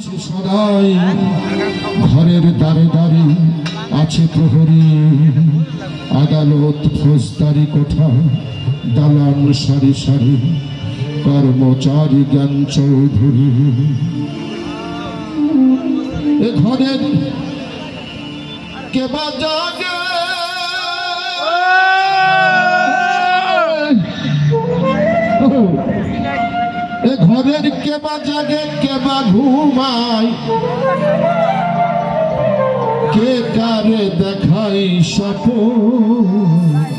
আছে সদাই ঘরের দ্বারে দ্বারে আছে প্রহরী আদালত ফৌজদারি কোঠা দালান সারি সারি কর্মচারী জ্ঞান চৌধুরী এ ঘরের কে বা জাগে এ ঘরের কে বা জাগে কে বা ঘুমায় কে কারে দেখাই স্বপ্ন